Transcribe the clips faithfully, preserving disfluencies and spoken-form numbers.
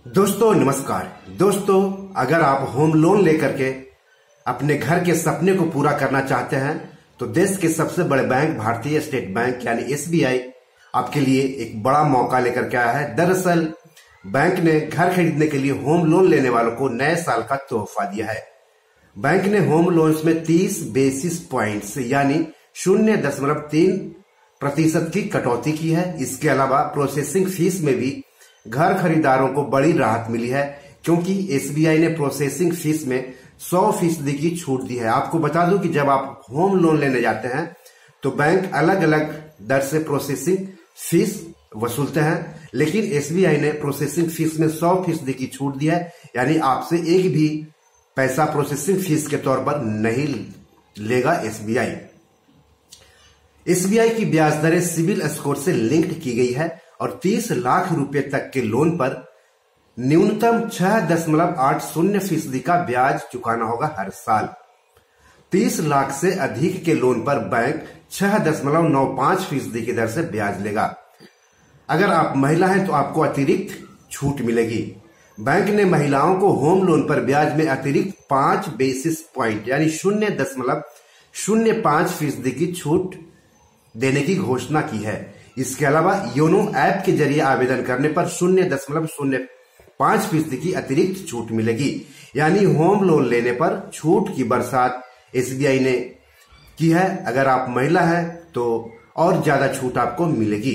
दोस्तों नमस्कार। दोस्तों अगर आप होम लोन लेकर के अपने घर के सपने को पूरा करना चाहते हैं तो देश के सबसे बड़े बैंक भारतीय स्टेट बैंक यानी एस बी आई आपके लिए एक बड़ा मौका लेकर के आया है। दरअसल बैंक ने घर खरीदने के लिए होम लोन लेने वालों को नए साल का तोहफा दिया है। बैंक ने होम लोन्स में तीस बेसिस पॉइंट्स यानी शून्य दशमलव तीन प्रतिशत की कटौती की है। इसके अलावा प्रोसेसिंग फीस में भी घर खरीदारों को बड़ी राहत मिली है, क्योंकि एस बी आई ने प्रोसेसिंग फीस में सौ फीसदी की छूट दी है। आपको बता दूं कि जब आप होम लोन लेने जाते हैं तो बैंक अलग अलग दर से प्रोसेसिंग फीस वसूलते हैं, लेकिन एस बी आई ने प्रोसेसिंग फीस में सौ फीसदी की छूट दी है, यानी आपसे एक भी पैसा प्रोसेसिंग फीस के तौर पर नहीं लेगा S B I. S B I की ब्याज दरें सिविल स्कोर से लिंक्ड की गई है और तीस लाख रुपए तक के लोन पर न्यूनतम छह दशमलव आठ शून्य फीसदी का ब्याज चुकाना होगा हर साल। तीस लाख से अधिक के लोन पर बैंक छह दशमलव नौ पांच फीसदी की दर से ब्याज लेगा। अगर आप महिला हैं तो आपको अतिरिक्त छूट मिलेगी। बैंक ने महिलाओं को होम लोन पर ब्याज में अतिरिक्त पांच बेसिस पॉइंट यानी शून्य दशमलव शून्य पांच फीसदी की छूट देने की घोषणा की है। इसके अलावा योनो ऐप के जरिए आवेदन करने पर शून्य दशमलव शून्य पांच फीसदी की अतिरिक्त छूट मिलेगी, यानी होम लोन लेने पर छूट की बरसात एस बी आई ने की है। अगर आप महिला हैं तो और ज्यादा छूट आपको मिलेगी।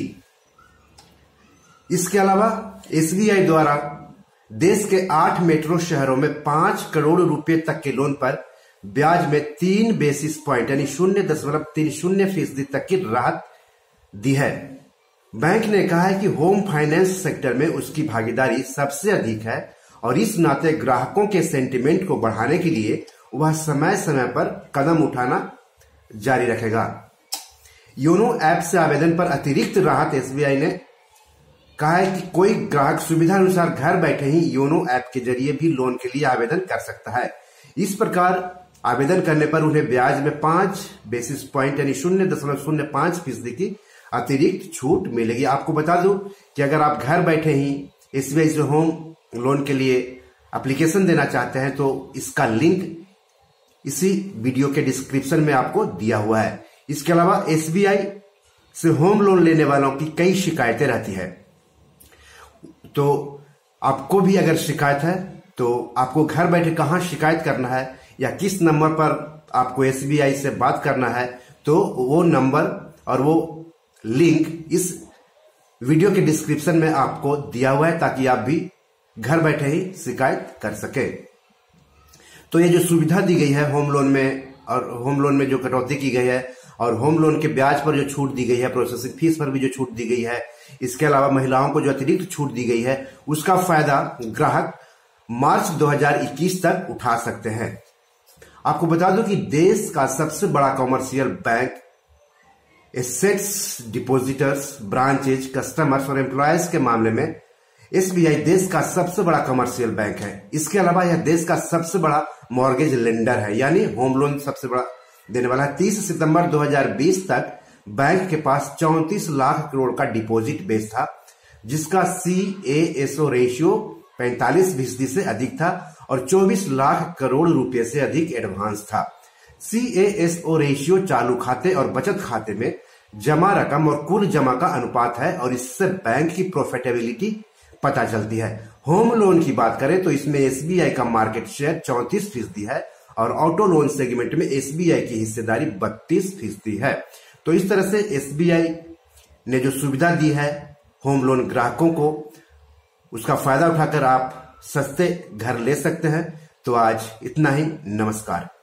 इसके अलावा एस बी आई द्वारा देश के आठ मेट्रो शहरों में पांच करोड़ रुपए तक के लोन पर ब्याज में तीन बेसिस पॉइंट यानी शून्य दशमलव तीन शून्य फीसदी तक की राहत दी है। बैंक ने कहा है कि होम फाइनेंस सेक्टर में उसकी भागीदारी सबसे अधिक है और इस नाते ग्राहकों के सेंटिमेंट को बढ़ाने के लिए वह समय समय पर कदम उठाना जारी रखेगा। योनो ऐप से आवेदन पर अतिरिक्त राहत एस बी आई ने कहा है कि कोई ग्राहक सुविधा अनुसार घर बैठे ही योनो ऐप के जरिए भी लोन के लिए आवेदन कर सकता है। इस प्रकार आवेदन करने पर उन्हें ब्याज में पांच बेसिस पॉइंट यानी शून्य दशमलव शून्य पांच फीसदी की अतिरिक्त छूट मिलेगी। आपको बता दूं कि अगर आप घर बैठे ही एस बी आई से होम लोन के लिए एप्लीकेशन देना चाहते हैं तो इसका लिंक इसी वीडियो के डिस्क्रिप्शन में आपको दिया हुआ है। इसके अलावा एस बी आई से होम लोन लेने वालों की कई शिकायतें रहती है, तो आपको भी अगर शिकायत है तो आपको घर बैठे कहां शिकायत करना है या किस नंबर पर आपको एस बी आई से बात करना है, तो वो नंबर और वो लिंक इस वीडियो के डिस्क्रिप्शन में आपको दिया हुआ है, ताकि आप भी घर बैठे ही शिकायत कर सके। तो ये जो सुविधा दी गई है होम लोन में और होम लोन में जो कटौती की गई है और होम लोन के ब्याज पर जो छूट दी गई है, प्रोसेसिंग फीस पर भी जो छूट दी गई है, इसके अलावा महिलाओं को जो अतिरिक्त छूट दी गई है, उसका फायदा ग्राहक मार्च दो हज़ार इक्कीस तक उठा सकते हैं। आपको बता दूं कि देश का सबसे बड़ा commercial bank assets, depositors, branches, customers और एम्प्लॉयज के मामले में एस बी आई देश का सबसे बड़ा कमर्शियल बैंक है। इसके अलावा यह देश का सबसे बड़ा मॉर्गेज लेंडर है, यानी होम लोन सबसे बड़ा देने वाला है। तीस सितंबर दो हज़ार बीस तक बैंक के पास चौंतीस लाख करोड़ का डिपॉजिट बेस था, जिसका सी ए एस ओ रेशियो पैंतालीस फीसदी से अधिक था और चौबीस लाख करोड़ रुपए से अधिक एडवांस था। सी ए एस ओ रेशियो चालू खाते और बचत खाते में जमा रकम और कुल जमा का अनुपात है और इससे बैंक की प्रॉफिटेबिलिटी पता चलती है। होम लोन की बात करें तो इसमें एस बी आई का मार्केट शेयर चौंतीस फीसदी है और ऑटो लोन सेगमेंट में एस बी आई की हिस्सेदारी बत्तीस फीसदी है। तो इस तरह से एस बी आई ने जो सुविधा दी है होम लोन ग्राहकों को, उसका फायदा उठाकर आप सस्ते घर ले सकते हैं। तो आज इतना ही। नमस्कार।